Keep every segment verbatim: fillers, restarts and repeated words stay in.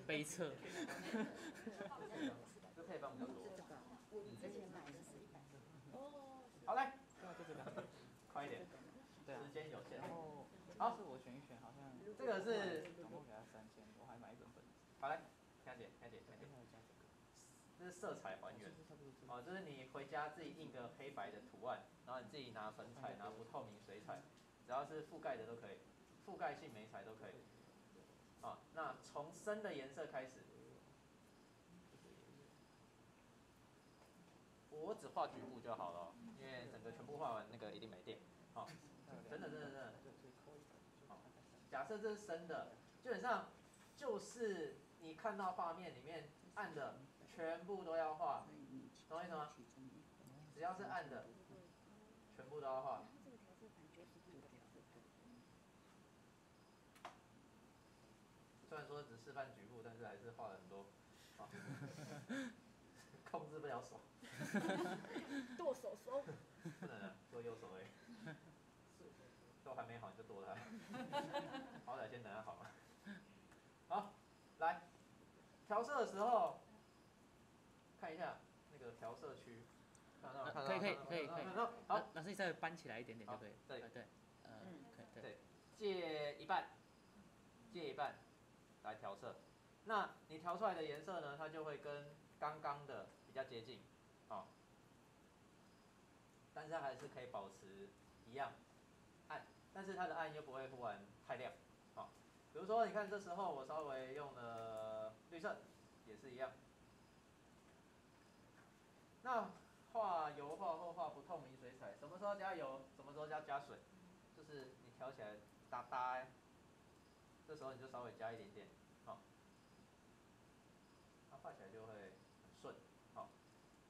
杯测。 这配方比较多。 我之前买的是一百。哦。 好来， 对啊，就这个。 快一点， 对啊。 时间有限。 然后， 好， 是我选一选，好像这个是总共给他三千，我还买一本本子。 好来，看姐，看姐，看姐。这是色彩还原。哦，就是你回家自己印个黑白的图案，然后你自己拿粉彩，拿不透明水彩，只要是覆盖的都可以，覆盖性媒材都可以。啊，那从深的颜色开始。我只画局部就好了，因为整个全部画完，那个一定没电。好、哦，真的真的真的。好，假设这是深的，基本上就是你看到画面里面暗的全部都要画，懂我意思吗？只要是暗的，全部都要画。虽然说只示范局部，但是还是画了很多。好控制不了手， 剁手手， 不能啊，剁右手而已。都还没好你就剁它，好歹先等它好嘛。好，来调色的时候，看一下那个调色区，看到看到可以可以可以可以。 好， 老师你再搬起来一点点就可以。 对对，呃，可以对。 对，借一半，借一半来调色。那你调出来的颜色呢，它就会跟刚刚的比较接近，好、哦，但是它还是可以保持一样暗，但是它的暗又不会忽然太亮，好、哦，比如说你看这时候我稍微用了绿色，也是一样。那画油画或画不透明水彩，什么时候加油，什么时候加加水，就是你调起来哒哒，这时候你就稍微加一点点，好、哦，它画起来就会很顺，好、哦。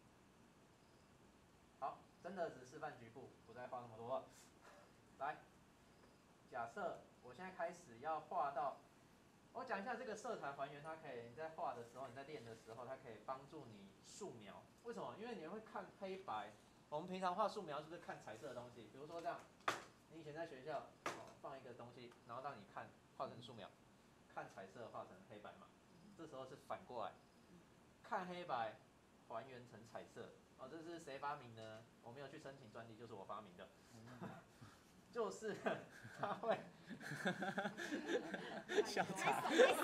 好，真的只示范局部，不再画那么多了。来，假设我现在开始要画到，我讲一下这个色彩还原，它可以你在画的时候，你在练的时候，它可以帮助你素描。为什么？因为你会看黑白。我们平常画素描是不是看彩色的东西？比如说这样，你以前在学校哦放一个东西，然后让你看画成素描，看彩色画成黑白嘛。这时候是反过来，看黑白还原成彩色。哦，这是谁发明的？我没有去申请专利，就是我发明的。就是他会笑场。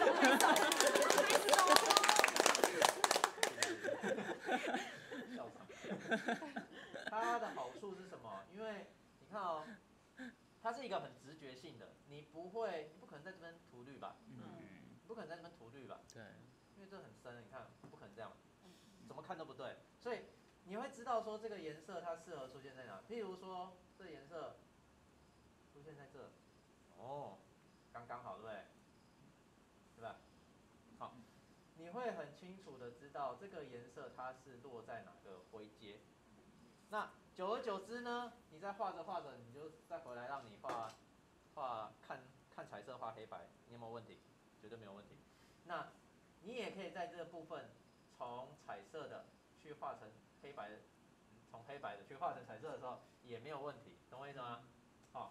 笑场。它的好处是什么？因为你看哦，它是一个很直觉性的，你不会，你不可能在这边涂绿吧？嗯。你不可能在这边涂绿吧？ 对。 因为这很深，你看不可能这样，怎么看都不对，所以你会知道说这个颜色它适合出现在哪。譬如说这颜色出现在这，哦，刚刚好，对不对？对吧？好，你会很清楚的知道这个颜色它是落在哪个灰阶。那久而久之呢，你再画着画着，你就再回来让你画画看看彩色画黑白，你有没有问题？绝对没有问题。那你也可以在这个部分从彩色的去画成黑白的，从黑白的去画成彩色的时候也没有问题，懂我意思吗？好，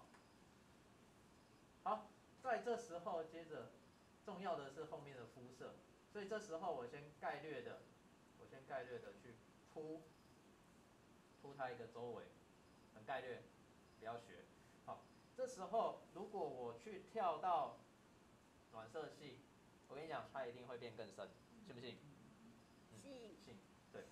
好，在这时候接着重要的是后面的肤色，所以这时候我先概略的，我先概略的去铺铺它一个周围，很概略，不要学。好，这时候如果我去跳到暖色系，我跟你讲，它一定会变更深，信不信？ 嗯、信。 信，对。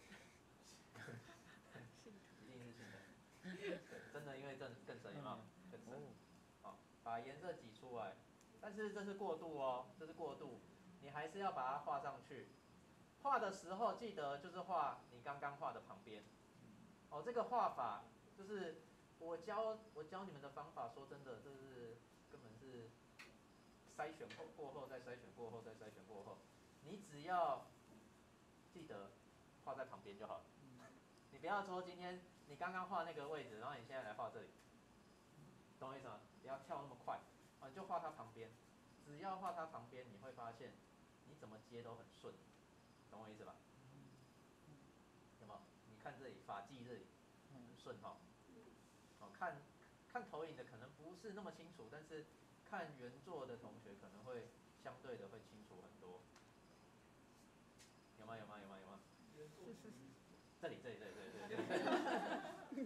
一定是信的。对，真的因为更更深，有没有？更深。好，把颜色挤出来，但是这是过渡哦，这是过渡，你还是要把它画上去。画的时候记得就是画你刚刚画的旁边。哦，这个画法就是我教我教你们的方法，说真的，这是根本是筛选后过后再筛选过后再筛选过后，你只要记得画在旁边就好了。你不要说今天你刚刚画那个位置，然后你现在来画这里，懂我意思吗？不要跳那么快，啊，你就画它旁边。只要画它旁边，你会发现你怎么接都很顺，懂我意思吧？有没有？你看这里发髻这里很顺哈，哦，看看投影的可能不是那么清楚，但是看原作的同学可能会相对的会清楚很多。 这里这里这里这里这里这里，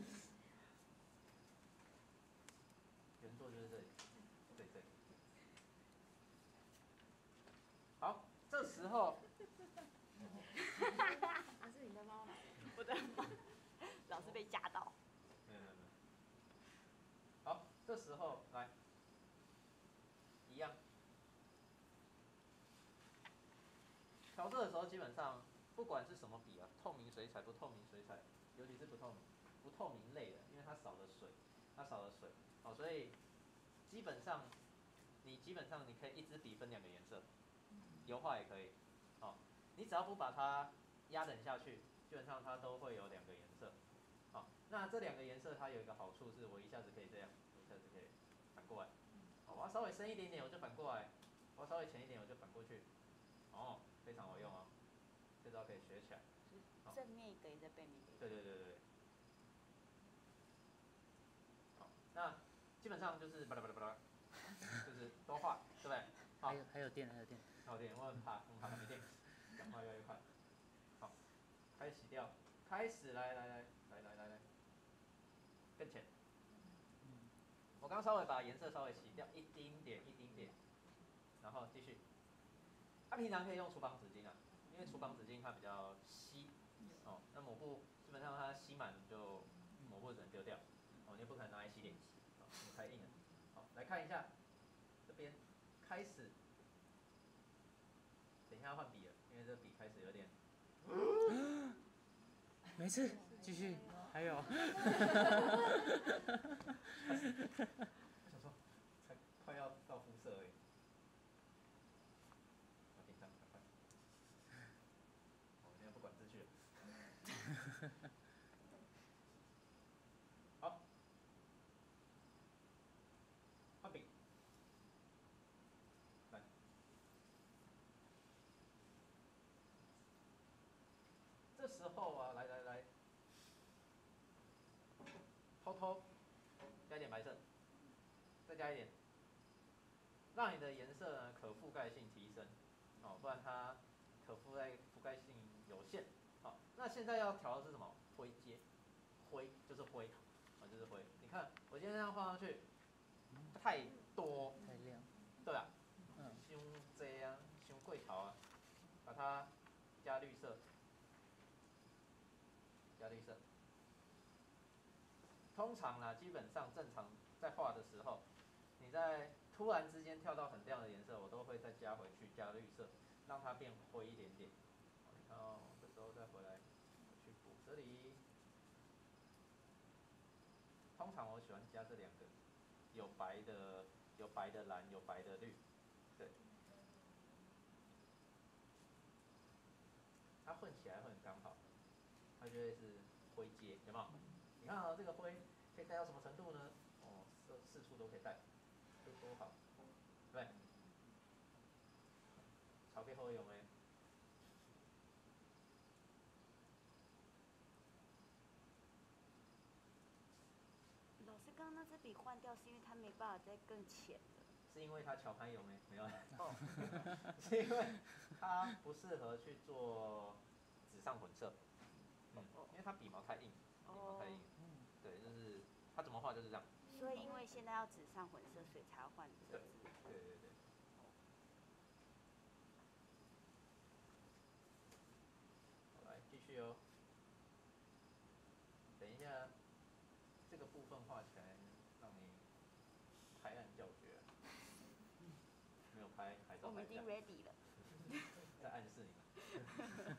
原作就是这里，对对。好，这时候， 还是你的猫来？ 我的猫老是被夹到。 没有没有没有。好，这时候来，一样。调色的时候，基本上不管是什么笔啊，透明水彩、不透明水彩，尤其是不透明、不透明类的，因为它少了水，它少了水，哦，所以基本上你基本上你可以一支笔分两个颜色，油画也可以，哦，你只要不把它压冷下去，基本上它都会有两个颜色。好，那这两个颜色它有一个好处是，我一下子可以这样，我一下子可以反过来。哦，我要稍微深一点点，我就反过来；我要稍微浅一点，我就反过去。哦，非常好用哦，这招可以学起来。 正面一个也在背面一个。 对对对对。好，那基本上就是巴拉巴拉巴拉，就是都画，对不对？好。 还有还有电还有电。 还有电，我很怕，我很怕它没电，讲话越来越快。好，开始洗掉，开始来来来来来来来，更浅。我刚稍微把颜色稍微洗掉一丁点一丁点，然后继续。它、啊、平常可以用厨房纸巾啊，因为厨房纸巾它比较稀，哦，那抹布基本上它吸满就抹布只能丢掉，哦，你也不可能拿来洗脸，哦，因为太硬了。好，来看一下这边开始，等一下要换笔了，因为这笔开始有点。 没事，继续，还有。 我想说，才快要到肤色而已。好紧张，赶快。我现在不管秩序了。好，换笔。来。这时候啊，来来来，偷偷加一点白色，再加一点，让你的颜色呢可覆盖性提升，哦，不然它可覆盖覆盖性有限。好，那现在要调的是什么？灰阶，灰就是灰，啊就是灰。你看我今天这样画上去，太多， 太亮。 对啊， 嗯， 伤济啊，伤过头啊，把它加绿色，加绿色。通常啦，基本上正常在画的时候，你在突然之间跳到很亮的颜色，我都会再加回去，加绿色，让它变灰一点点。你看哦，这时候再回来去补这里。通常我喜欢加这两个，有白的，有白的蓝，有白的绿，对。它混起来会很刚好，它就会是灰阶，有没有？你看啊、哦，这个灰可以带到什么程度呢？哦，四四处都可以带，这多好，对不对？潮给好用诶。 老师，刚刚那支笔换掉是因为它没办法再更浅了。 是因为它桥牌有没？没有。哦，是因为它不适合去做纸上混色。嗯，因为它笔毛太硬，笔毛太硬。对，就是它怎么画就是这样。 所以因为现在要纸上混色，所以才要换这支。 对对对对。好，来继续哦。等一下，这个部分画起来，让你拍案叫绝、啊。没有拍，还是我们已经 ready 了。 在暗示你们。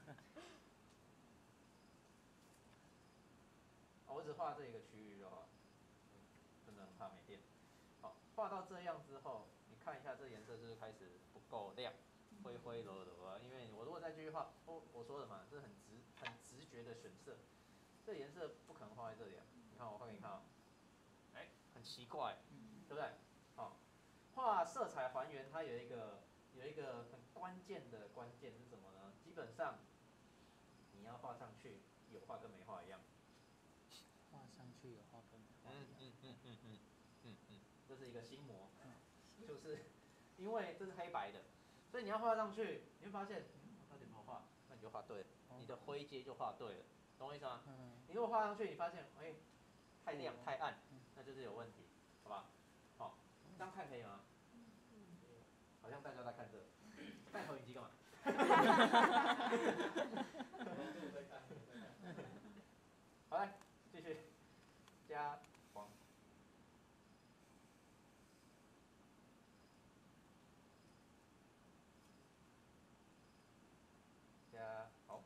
哦，我只画这一个区域就好，真的很怕没电。好，画到这样之后，你看一下这颜色是不是开始不够亮，灰灰柔柔啊？因为我如果再继续画，我我说的嘛，这是很直很直觉的选色，这颜色不可能画在这里啊。你看我画给你看啊，哎，很奇怪，对不对？好，画色彩还原它有一个有一个很关键的关键是什么呢？基本上你要画上去，有画跟没画一样。 画上去有画跟没画一样。 嗯嗯嗯嗯嗯嗯嗯，这是一个心魔，就是因为这是黑白的，所以你要画上去，你会发现，嗯，我到底有没有画？那你就画对了，你的灰阶就画对了。 懂我意思吗？ 嗯， 你如果画上去，你发现哎、欸、太亮哦太暗嗯， 那就是有问题，好吧？好、这样看可以吗？好像大家在看这，带投影机干嘛？好来，继续加黄。加好，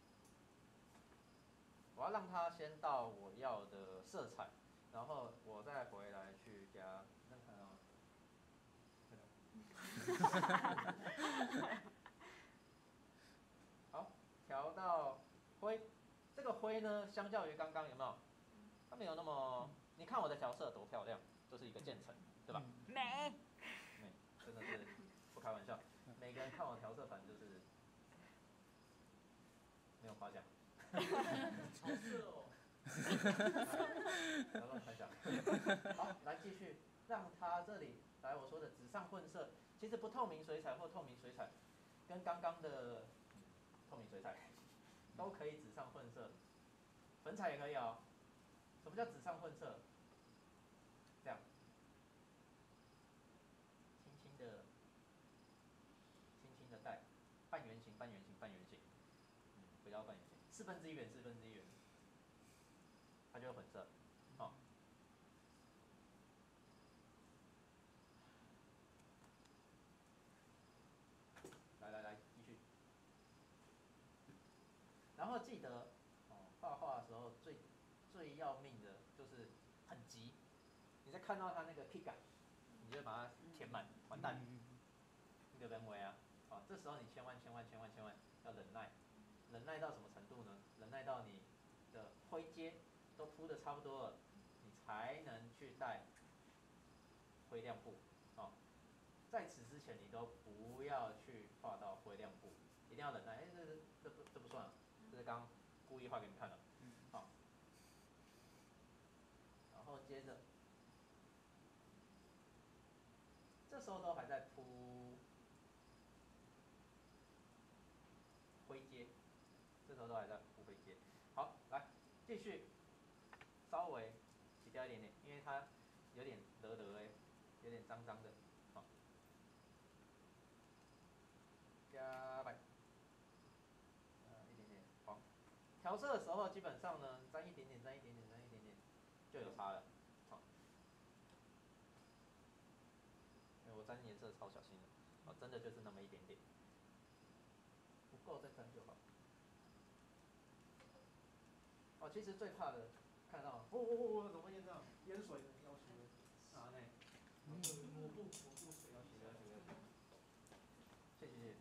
我要让它先到我要的色彩，然后我再回来去加，能看到吗？好，调到灰，这个灰呢，相较于刚刚有没有？它没有那么，你看我的调色多漂亮，这是一个渐层，对吧？ 嗯美。 美，真的是不开玩笑，每个人看我调色盘就是没有夸奖。 好色哦！ 不要乱猜想。好，来继续，让它这里来我说的纸上混色，其实不透明水彩或透明水彩，跟刚刚的、嗯、透明水彩都可以纸上混色，粉彩也可以哦。什么叫纸上混色？这样，轻轻的、轻轻的带，半圆形、半圆形、半圆形，嗯，不要半圆形，四分之一圆、四分之一圆，它就会混色，好、哦。来来来，继续。然后记得，哦，画画的时候最最要命的就是很急，你在看到它那个 K 感，你就把它填满，完蛋，那个人为啊，啊，这时候你千万千万千万千万要忍耐，忍耐到什么程度呢？忍耐到你的灰阶都铺的差不多了，你才能去带灰亮布，哦。在此之前，你都不要去画到灰亮布，一定要忍耐。哎，这这这不这不算啊，这是刚刚故意画给你看的。好，然后接着，这时候都还在铺灰阶，这时候都还在铺灰阶。好，来继续，稍微洗掉一点点，因为它有点得得哎，有点脏脏的。好，加白。一点点黄，调色的时候基本上呢，沾一点点，沾一点点，沾一点点，就有差了。好，因为我沾颜色超小心的，哦，真的就是那么一点点，不够再沾就好。哦，其实最怕的，看到，哦哦哦，怎么会淹这样？淹水的要求啊呢？ 抹布抹布水要求要求要求，谢谢谢谢。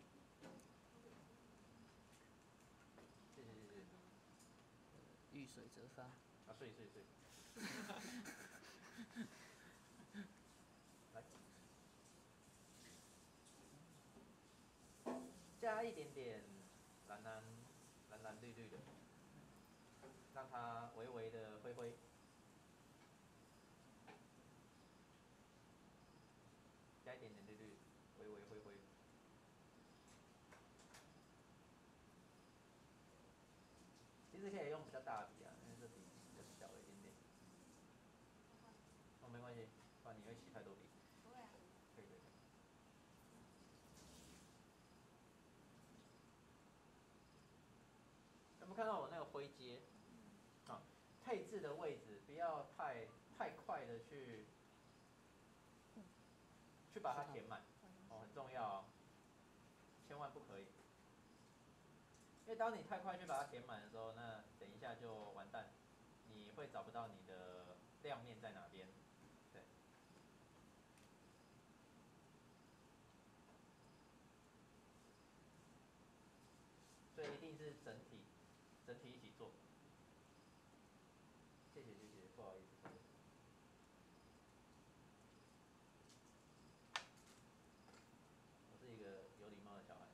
谢谢谢谢。 遇水则发。 啊，睡睡睡。来，加一点点蓝蓝蓝蓝绿绿的，让它微微的灰灰。加一点点绿绿，微微灰灰。其实可以用比较大的笔啊，因为这笔比较小一点点。哦，没关系，不然你会起太多笔。 不会啊。 可以可以可以。有没有看到我那个灰阶？啊，配置的位置不要太太快的去去把它填满，哦，很重要哦，千万不可以。因为当你太快去把它填满的时候，那等一下就完蛋，你会找不到你的亮面在哪边。对。所以一定是整体，整体一起做。谢谢谢谢，不好意思。我是一个有礼貌的小孩。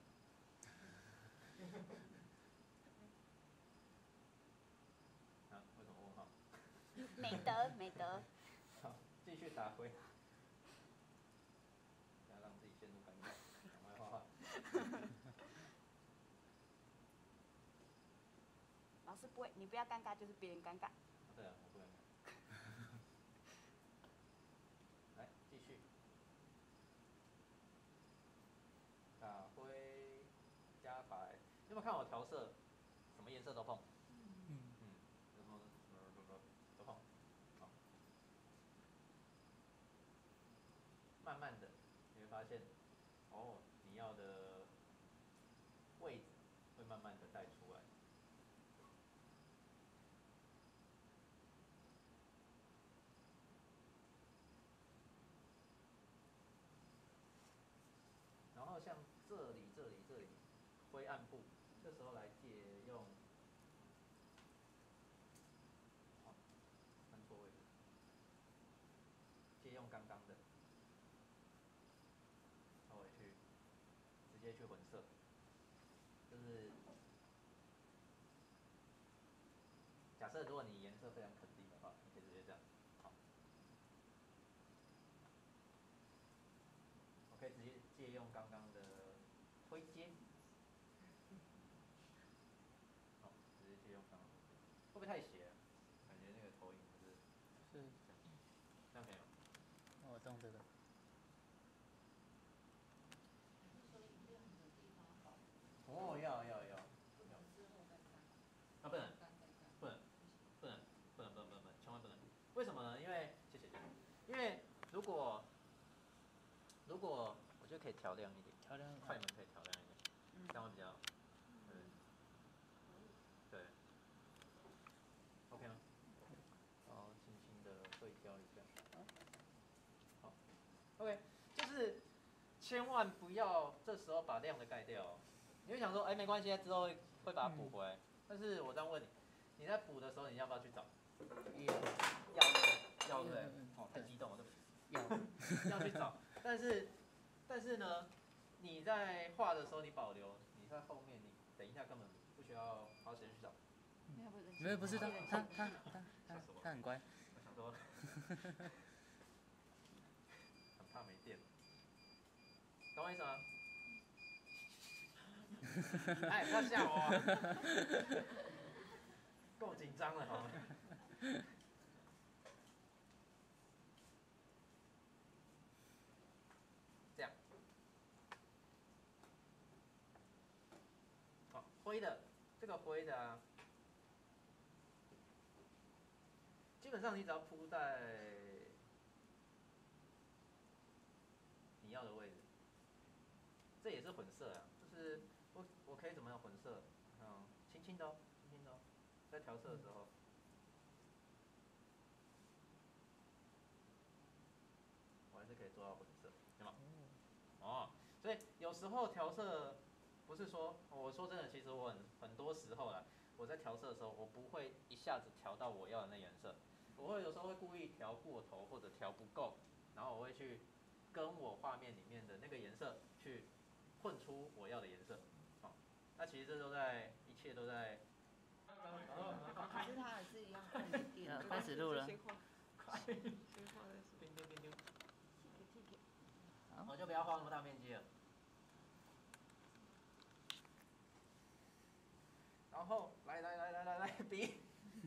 啊？为什么问号？ 美德美德。 好，继续打灰。不要让自己陷入尴尬，赶快画画。 老师不会，你不要尴尬，就是别人尴尬。 对啊，我不尴尬。来，继续。打灰加白，你有没有看我调色？什么颜色都碰。 嗯嗯，什么什么什么都碰。好，慢慢的你会发现，哦，你要的位置会慢慢的带出来。然后像这里、这里、这里灰暗部，这时候来借用，好，看错位置，借用刚刚的，稍微去直接去混色，就是假设如果你颜色非常肯定的话，你可以直接这样，好，我可以直接借用刚刚的灰阶。好，直接借用刚刚的，会不会太斜？感觉那个投影不是是， 这样可以吗？ 我动这个。 哦，要要要，啊不能，不能，不能，不能，不能，不能，不能，千万不能。为什么呢？因为谢谢谢谢，因为如果如果我觉得可以调亮一点， 调亮快门可以调亮一点，这样会比较，对，对 ，OK 吗？然后轻轻的对焦一下，好 ，OK， 就是千万不要这时候把亮的盖掉、哦。你会想说，哎，没关系，之后会会把它补回来。嗯、但是我这样问你，你在补的时候，你要不要去找？ 要， 要对要对，哦，太激动了，对不起。要，要去找。但是，但是呢，你在画的时候你保留，你在后面你等一下根本不需要花时间去找。 没有，不是他，他他他他他很乖。 我想说，很怕没电，懂我意思吗？哎，不要吓我、哦，够紧张了好吗？这样，好，灰的这个灰的啊，基本上你只要铺在你要的位置，这也是混色啊，就是我我可以怎么样混色？嗯，轻轻的哦，轻轻的哦，在调色的时候。我还是可以做到混色，对吗？哦，所以有时候调色不是说，我说真的，其实我很很多时候啦，我在调色的时候，我不会一下子调到我要的那颜色，我会有时候会故意调过头或者调不够，然后我会去跟我画面里面的那个颜色去混出我要的颜色。好、哦，那其实这都在，一切都在。 可是他还是一样看没电。 开始录了。 快，叮叮叮叮。我就不要画那么大面积了。然后来来来来来来比，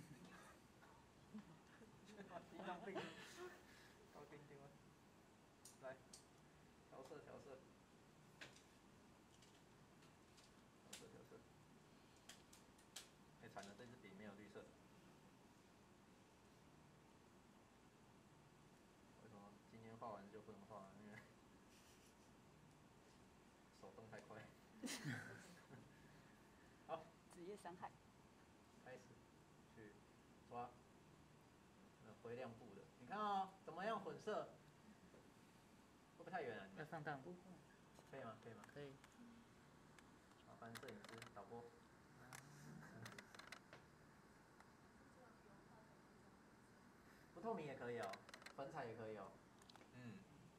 一张病，搞定定了，来调色调色，调色调色，太惨了，这支笔没有绿色。为什么今天画完就不能画？因为手动太快。好， 职业伤害。 开始去抓那灰亮部的，你看哦，怎么样混色？会不会太远了？ 要放大吗？ 可以吗？可以吗？ 可以。 麻烦摄影师导播。不透明也可以哦，粉彩也可以哦。嗯。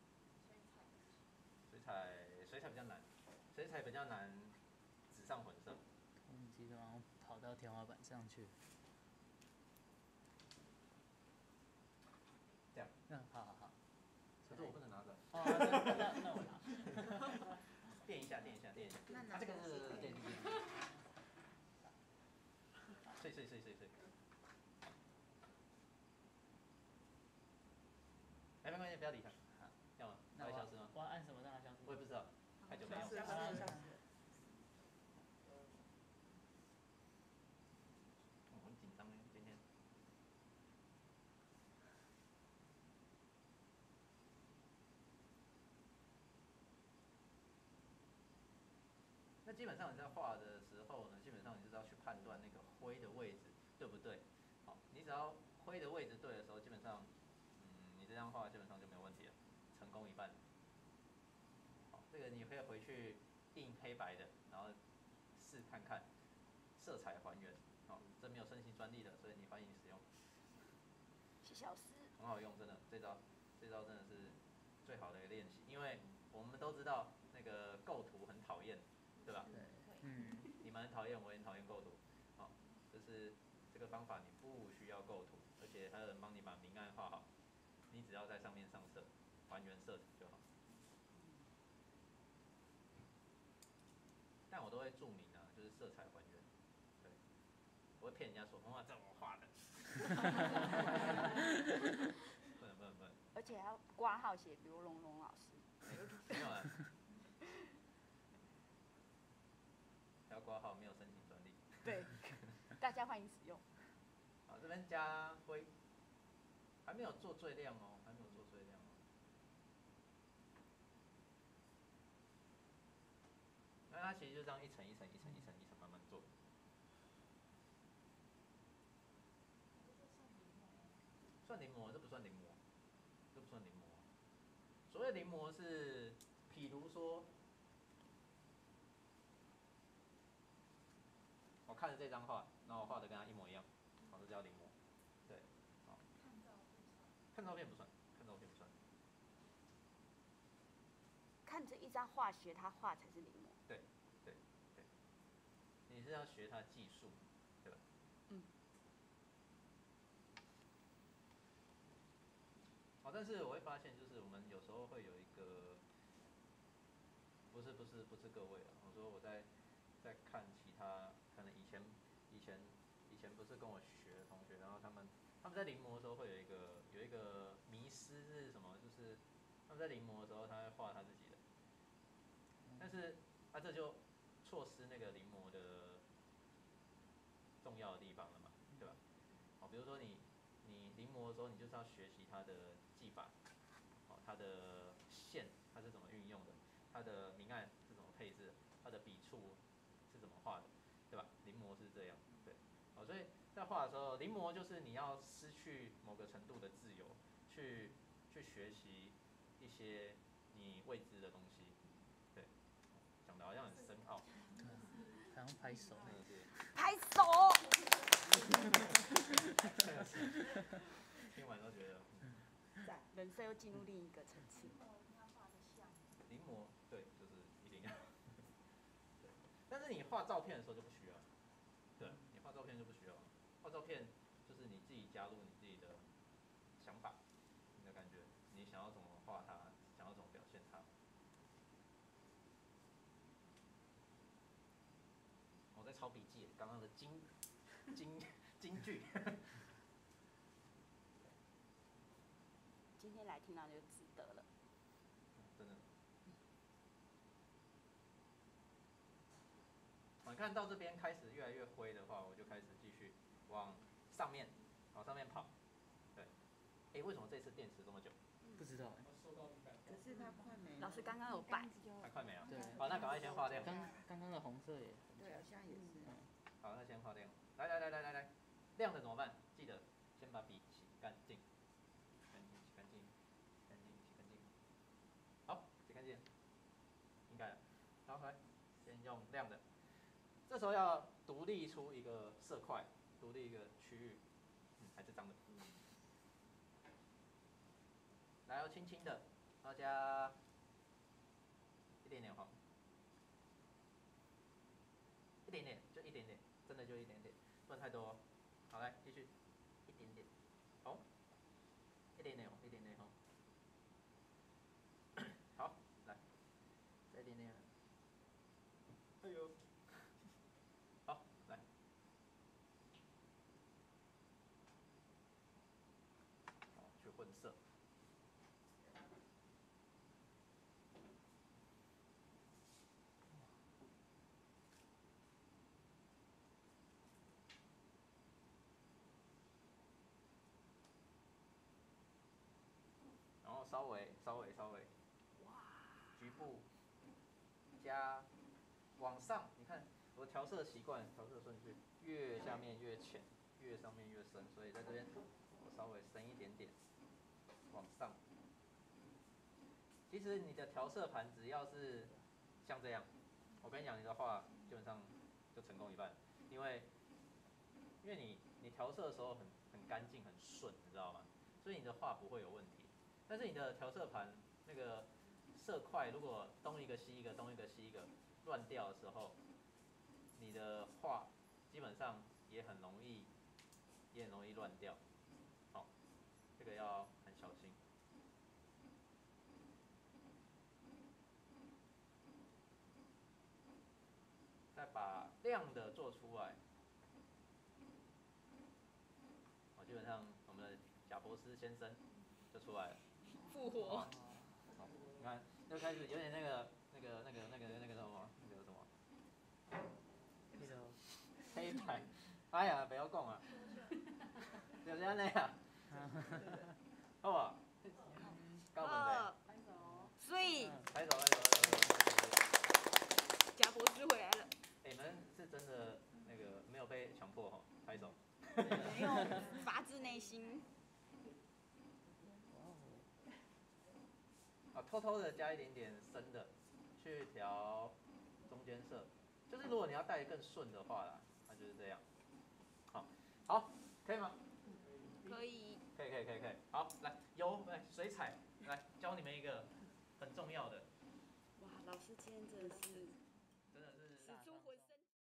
水彩，水彩比较难，水彩比较难纸上混色。 投影机然后跑到天花板上去。 这样。 嗯，好好好。 可是我不能拿着。 哦，那那那我拿。 垫一下，垫一下，垫一下。 那拿啊，这个是垫垫垫。所以是是是是。哎，没关系，不要理他。啊，要吗？他会消失吗？ 我要按什么让它消失？ 我也不知道，太久没用。 消失了，消失了。 我很紧张哎，今天。那基本上你在画的时候呢，基本上你就是要去判断那个灰的位置对不对。好，你只要灰的位置对的时候，基本上，嗯，你这张画基本上就没有问题了，成功一半。好，这个你可以回去印黑白的，然后试看看色彩还原。好，这没有申请专利的，所以你欢迎使用。 谢谢老师。 很好用，真的，这招这招真的是最好的一个练习，因为我们都知道那个构图很讨厌，对吧？ 对，嗯， 你们很讨厌，我也很讨厌构图。好，就是这个方法你不需要构图，而且还有人帮你把明暗画好，你只要在上面上色，还原色彩就好。但我都会注明啊，就是色彩还原，对，我会骗人家说，哇，这我画的。不能不能不能。 而且还要挂号写刘龙龙老师。 欸、没有啊。还要挂号，没有申请专利。 对，大家欢迎使用。 好，这边加灰，还没有做最亮哦，还没有做最亮哦。那它其实就这样一层一层一层一层一层慢慢做。算临摹，这不算临摹，这不算临摹。所谓临摹是，譬如说，我看着这张画，然后我画的跟他一模一样，好，这叫临摹。对，好。看照片不算，看照片不算。 看着一张画学他画才是临摹。 对，对，对。你是要学他技术，对吧？ 嗯。 好，但是我会发现，就是我们有时候会有一个，不是不是不是各位啊，我说我在在看其他，可能以前以前以前不是跟我学的同学，然后他们他们在临摹的时候会有一个有一个迷思是什么？就是他们在临摹的时候，他会画他自己的，但是他、啊、这就错失那个临摹的重要的地方了嘛，对吧？好，比如说你你临摹的时候，你就是要学习它的技法，好，它的线它是怎么运用的，它的明暗是怎么配置的，它的笔触是怎么画的，对吧？临摹是这样，对，好，所以在画的时候，临摹就是你要失去某个程度的自由，去去学习一些你未知的东西，对，讲的好像很深奥， 好像拍手， 真的是。 拍手。 听完都觉得，嗯， 人生又进入另一个层次。 临摹，对，就是一定要。对，但是你画照片的时候就不需要，对，你画照片就不需要，画照片就是你自己加入你自己的想法，你的感觉，你想要怎么画它，想要怎么表现它。我在抄笔记，刚刚的金金金句。 今天来听到就值得了。 真的。我看到这边开始越来越灰的话，我就开始继续往上面往上面跑。对，哎，为什么这次电池这么久？ 不知道哎。 可是它快没了。 老师刚刚有摆。 还快没了。 对。 好，那赶快先画亮。 刚刚刚的红色也。 对，好像也是。 好，那先画亮。来来来来来来，亮的怎么办？记得先把笔洗干净，洗干净，洗干净，洗干净，洗干净。好，洗干净，应该了。好，来，先用亮的。这时候要独立出一个色块，独立一个区域，嗯，还是脏的。来，要轻轻的，然后加一点点黄，一点点，就一点点，真的就一点点，不能太多哦。好，来继续，一点点红，一点点红，一点点红。好，来，再一点点。哎呦，好，来， 微稍微稍微，局部加往上，你看我调色习惯，调色顺序越下面越浅，越上面越深，所以在这边我稍微深一点点，往上。其实你的调色盘只要是像这样，我跟你讲，你的画基本上就成功一半，因为因为你你调色的时候很很干净很顺，你知道吗？所以你的画不会有问题。但是你的调色盘那个色块如果东一个西一个，东一个西一个乱掉的时候，你的画基本上也很容易也很容易乱掉。好，这个要很小心。再把亮的做出来。好，基本上我们的贾博士先生就出来了。 复活。 好，你看，就开始有点那个、那个、那个、那个、那个什么、那个什么， 那个黑白。哎呀，不要讲啊，就是安尼啊。好啊，到问题。 拍手。所以。 拍手，拍手，拍手。 贾博士回来了。 哎、欸，你们是真的那个没有被强迫哈，拍手。 没有，发自内心。 啊，偷偷的加一点点深的，去调中间色。就是如果你要带更顺的话啦，那就是这样。好，好，可以吗？ 可以。 可以，可以，可以，可以。好，来油，来水彩，来教你们一个很重要的。 哇，老师今天真的是， 真的是使出浑身。